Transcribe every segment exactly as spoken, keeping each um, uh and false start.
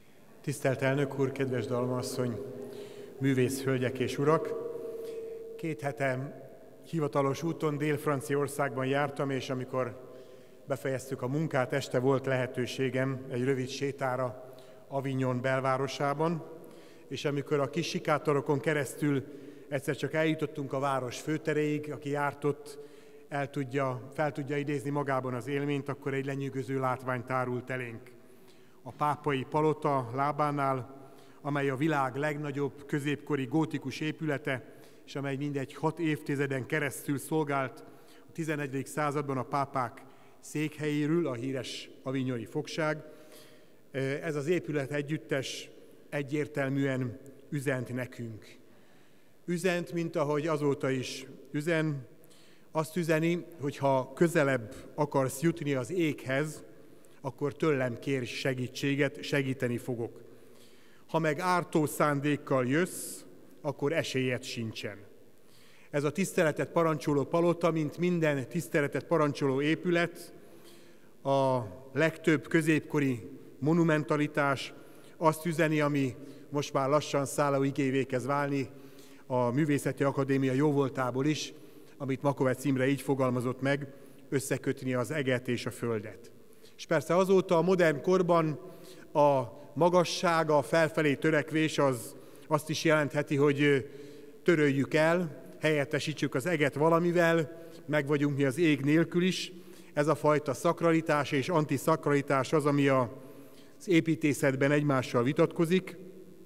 Tisztelt elnök úr, kedves dalmasszony, művész hölgyek és urak! Két hete hivatalos úton Dél-Franciaországban jártam, és amikor befejeztük a munkát, este volt lehetőségem egy rövid sétára Avignon belvárosában, és amikor a kis sikátorokon keresztül egyszer csak eljutottunk a város főteréig, aki járt ott, el tudja, fel tudja idézni magában az élményt, akkor egy lenyűgöző látvány tárult elénk. A pápai palota lábánál, amely a világ legnagyobb középkori gótikus épülete, és amely mindegy hat évtizeden keresztül szolgált a tizenegyedik században a pápák székhelyéről, a híres avignoni fogság. Ez az épület együttes egyértelműen üzent nekünk. Üzent, mint ahogy azóta is üzen, azt üzeni, hogy ha közelebb akarsz jutni az éghez, akkor tőlem kérj segítséget, segíteni fogok. Ha meg ártó szándékkal jössz, akkor esélyed sincsen. Ez a tiszteletet parancsoló palota, mint minden tiszteletet parancsoló épület, a legtöbb középkori monumentalitás azt üzeni, ami most már lassan szállóigévé kezd válni a Művészeti Akadémia jóvoltából is, amit Makovecz Imre így fogalmazott meg, összekötni az eget és a földet. És persze azóta a modern korban a magassága, a felfelé törekvés az azt is jelentheti, hogy töröljük el, helyettesítsük az eget valamivel, meg vagyunk mi az ég nélkül is. Ez a fajta szakralitás és antiszakralitás az, ami az építészetben egymással vitatkozik,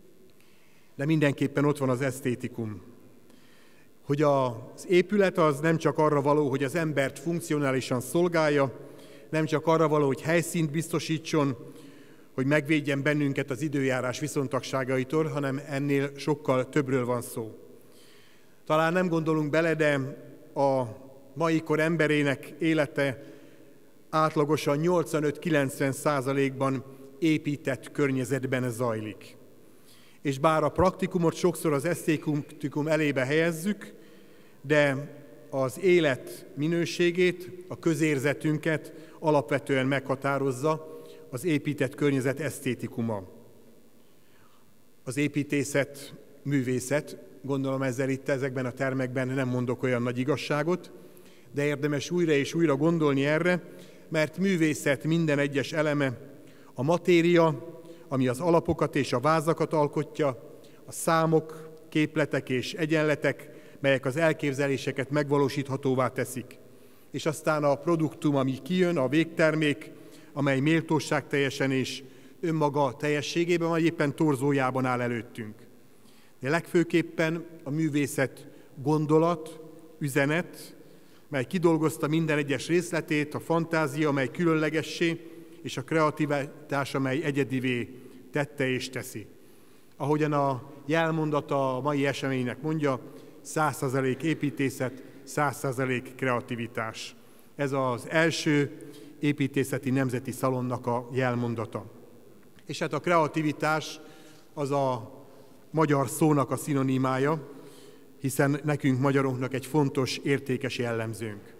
de mindenképpen ott van az esztétikum. Hogy az épület az nem csak arra való, hogy az embert funkcionálisan szolgálja, nem csak arra való, hogy helyszínt biztosítson, hogy megvédjen bennünket az időjárás viszontagságaitól, hanem ennél sokkal többről van szó. Talán nem gondolunk bele, de a mai kor emberének élete átlagosan nyolcvanöt-kilencven százalékban épített környezetben zajlik. És bár a praktikumot sokszor az esztétikum elébe helyezzük, de az élet minőségét, a közérzetünket alapvetően meghatározza az épített környezet esztétikuma. Az építészet művészet, gondolom ezzel itt ezekben a termekben nem mondok olyan nagy igazságot, de érdemes újra és újra gondolni erre, mert művészet minden egyes eleme, a matéria, ami az alapokat és a vázakat alkotja, a számok, képletek és egyenletek, melyek az elképzeléseket megvalósíthatóvá teszik. És aztán a produktum, ami kijön, a végtermék, amely méltóság teljesen és önmaga teljességében, vagy éppen torzójában áll előttünk. De legfőképpen a művészet gondolat, üzenet, mely kidolgozta minden egyes részletét, a fantázia, amely különlegessé, és a kreativitás, amely egyedivé tette és teszi. Ahogyan a jelmondata a mai eseménynek mondja, száz százalék építészet, száz százalék kreativitás. Ez az első építészeti nemzeti szalonnak a jelmondata. És hát a kreativitás az a magyar szónak a szinonimája, hiszen nekünk magyaroknak egy fontos, értékes jellemzőnk.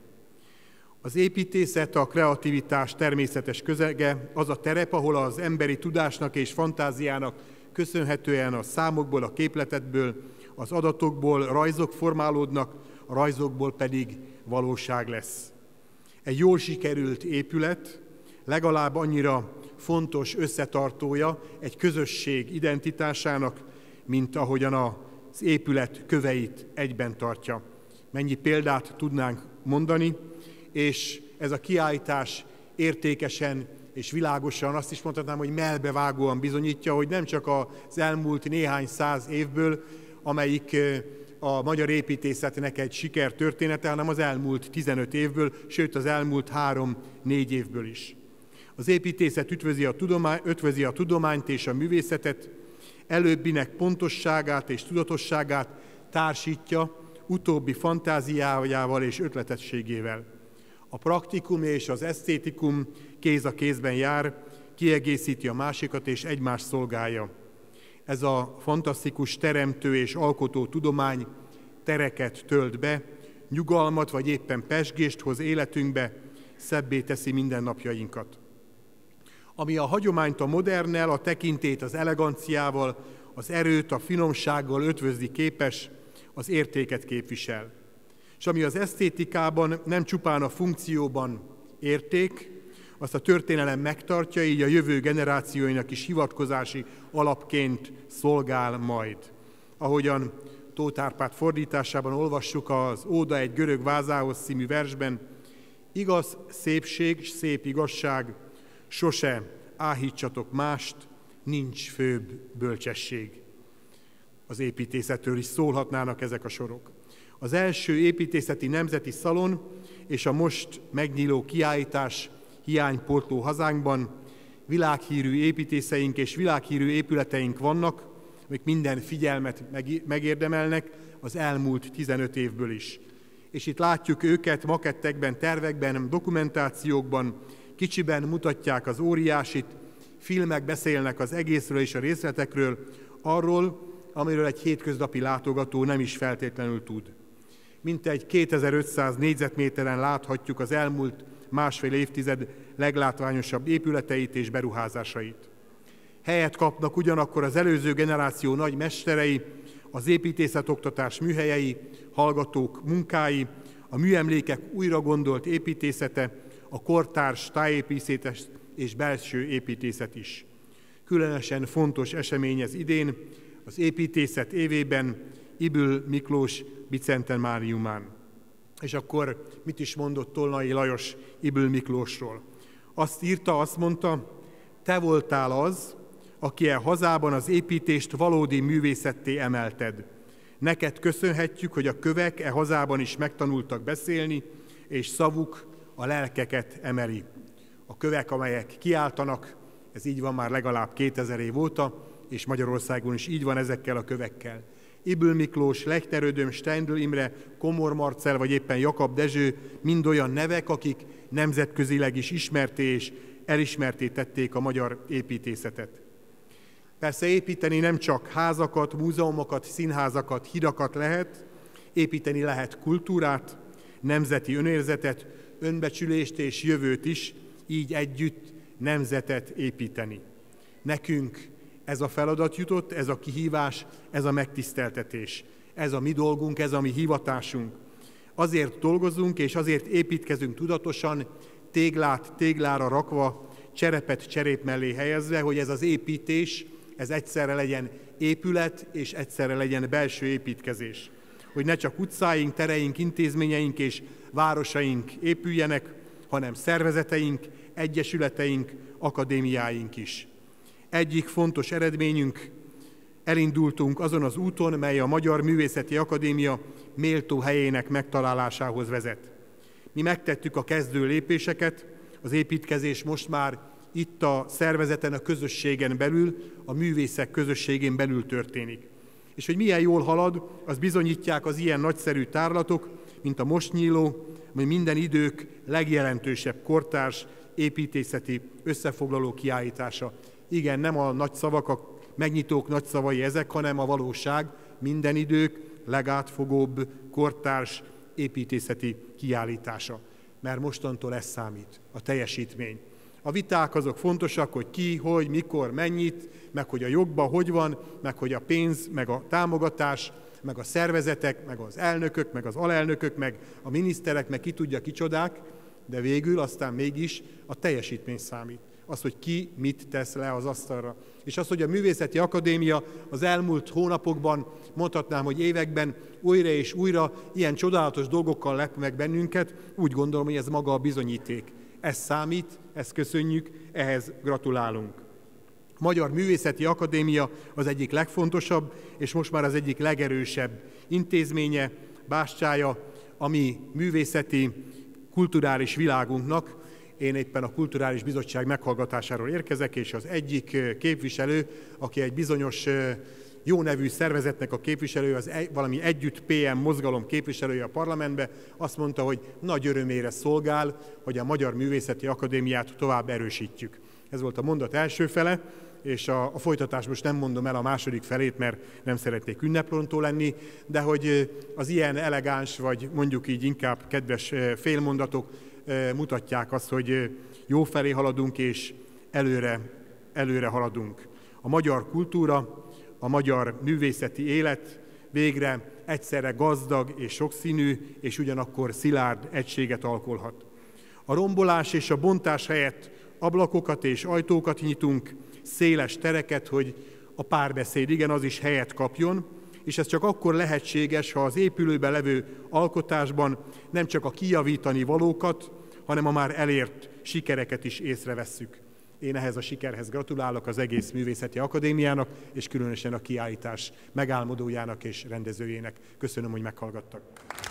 Az építészet, a kreativitás természetes közege, az a terep, ahol az emberi tudásnak és fantáziának köszönhetően a számokból, a képletekből, az adatokból rajzok formálódnak, a rajzokból pedig valóság lesz. Egy jól sikerült épület legalább annyira fontos összetartója egy közösség identitásának, mint ahogyan az épület köveit egyben tartja. Mennyi példát tudnánk mondani, és ez a kiállítás értékesen és világosan, azt is mondhatnám, hogy mellbevágóan bizonyítja, hogy nem csak az elmúlt néhány száz évből, amelyik a magyar építészetnek egy sikertörténete, hanem az elmúlt tizenöt évből, sőt az elmúlt három-négy évből is. Az építészet ütvözi a, tudomány, ötvözi a tudományt és a művészetet, előbbinek pontosságát és tudatosságát társítja utóbbi fantáziájával és ötletességével. A praktikum és az esztétikum kéz a kézben jár, kiegészíti a másikat és egymást szolgálja. Ez a fantasztikus teremtő és alkotó tudomány tereket tölt be, nyugalmat vagy éppen pezsgést hoz életünkbe, szebbé teszi mindennapjainkat. ami a hagyományt a modernnel, a tekintét az eleganciával, az erőt a finomsággal ötvözni képes, az értéket képvisel. És ami az esztétikában nem csupán a funkcióban érték, azt a történelem megtartja, így a jövő generációinak is hivatkozási alapként szolgál majd. Ahogyan Tóth Árpád fordításában olvassuk az Óda egy görög vázához című versben, igaz szépség, szép igazság, sose áhítsatok mást, nincs főbb bölcsesség. Az építészetről is szólhatnának ezek a sorok. Az első építészeti nemzeti szalon és a most megnyíló kiállítás hiánypótló hazánkban világhírű építészeink és világhírű épületeink vannak, amik minden figyelmet megérdemelnek az elmúlt tizenöt évből is. És itt látjuk őket makettekben, tervekben, dokumentációkban, kicsiben mutatják az óriásit, filmek beszélnek az egészről és a részletekről, arról, amiről egy hétköznapi látogató nem is feltétlenül tud. Mintegy kétezer-ötszáz négyzetméteren láthatjuk az elmúlt másfél évtized leglátványosabb épületeit és beruházásait. Helyet kapnak ugyanakkor az előző generáció nagy mesterei, az építészetoktatás műhelyei, hallgatók munkái, a műemlékek újra gondolt építészete, a kortárs tájépítészet és belső építészet is. Különösen fontos esemény ez idén, az építészet évében, Ybl Miklós bicentenáriumán. És akkor mit is mondott Tolnai Lajos Ybl Miklósról? Azt írta, azt mondta, te voltál az, aki e hazában az építést valódi művészetté emelted. Neked köszönhetjük, hogy a kövek e hazában is megtanultak beszélni, és szavuk a lelkeket emeli. A kövek, amelyek kiáltanak, ez így van már legalább kétezer év óta, és Magyarországon is így van ezekkel a kövekkel. Ybl Miklós, Lechner Ödöm, Steindl Imre, Komor Marcell vagy éppen Jakab Dezső mind olyan nevek, akik nemzetközileg is ismerté és elismerté tették a magyar építészetet. Persze építeni nem csak házakat, múzeumokat, színházakat, hidakat lehet, építeni lehet kultúrát, nemzeti önérzetet, önbecsülést és jövőt is, így együtt nemzetet építeni. Nekünk ez a feladat jutott, ez a kihívás, ez a megtiszteltetés. Ez a mi dolgunk, ez a mi hivatásunk. Azért dolgozunk és azért építkezünk tudatosan, téglát téglára rakva, cserepet cserép mellé helyezve, hogy ez az építés, ez egyszerre legyen épület és egyszerre legyen belső építkezés. Hogy ne csak utcáink, tereink, intézményeink és városaink épüljenek, hanem szervezeteink, egyesületeink, akadémiáink is. Egyik fontos eredményünk, elindultunk azon az úton, mely a Magyar Művészeti Akadémia méltó helyének megtalálásához vezet. Mi megtettük a kezdő lépéseket, az építkezés most már itt a szervezeten, a közösségen belül, a művészek közösségén belül történik. És hogy milyen jól halad, az bizonyítják az ilyen nagyszerű tárlatok, mint a most nyíló, ami minden idők legjelentősebb kortárs építészeti összefoglaló kiállítása. Igen, nem a nagy szavak, a megnyitók nagy szavai ezek, hanem a valóság, minden idők legátfogóbb kortárs építészeti kiállítása. Mert mostantól ez számít, a teljesítmény. A viták azok fontosak, hogy ki, hogy, mikor, mennyit, meg hogy a jogban hogy van, meg hogy a pénz, meg a támogatás, meg a szervezetek, meg az elnökök, meg az alelnökök, meg a miniszterek, meg ki tudja kicsodák, de végül aztán mégis a teljesítmény számít. Az, hogy ki mit tesz le az asztalra. És az, hogy a Művészeti Akadémia az elmúlt hónapokban, mondhatnám, hogy években újra és újra ilyen csodálatos dolgokkal lep meg bennünket, úgy gondolom, hogy ez maga a bizonyíték. Ez számít, ezt köszönjük, ehhez gratulálunk. A Magyar Művészeti Akadémia az egyik legfontosabb, és most már az egyik legerősebb intézménye, bástyája, ami művészeti, kulturális világunknak. Én éppen a Kulturális Bizottság meghallgatásáról érkezek, és az egyik képviselő, aki egy bizonyos jó nevű szervezetnek a képviselője, az egy, valami Együtt pé em mozgalom képviselője a parlamentbe, azt mondta, hogy nagy örömére szolgál, hogy a Magyar Művészeti Akadémiát tovább erősítjük. Ez volt a mondat első fele, és a, a folytatás most nem mondom el a második felét, mert nem szeretnék ünneprontó lenni, de hogy az ilyen elegáns, vagy mondjuk így inkább kedves félmondatok mutatják azt, hogy jó felé haladunk, és előre, előre haladunk. A magyar kultúra, a magyar művészeti élet végre egyszerre gazdag és sokszínű, és ugyanakkor szilárd egységet alkolhat. A rombolás és a bontás helyett ablakokat és ajtókat nyitunk, széles tereket, hogy a párbeszéd, igen, az is helyet kapjon, és ez csak akkor lehetséges, ha az épülőben levő alkotásban nem csak a kijavítani valókat, hanem a már elért sikereket is észrevesszük. Én ehhez a sikerhez gratulálok az egész Művészeti Akadémiának, és különösen a kiállítás megálmodójának és rendezőjének. Köszönöm, hogy meghallgattak.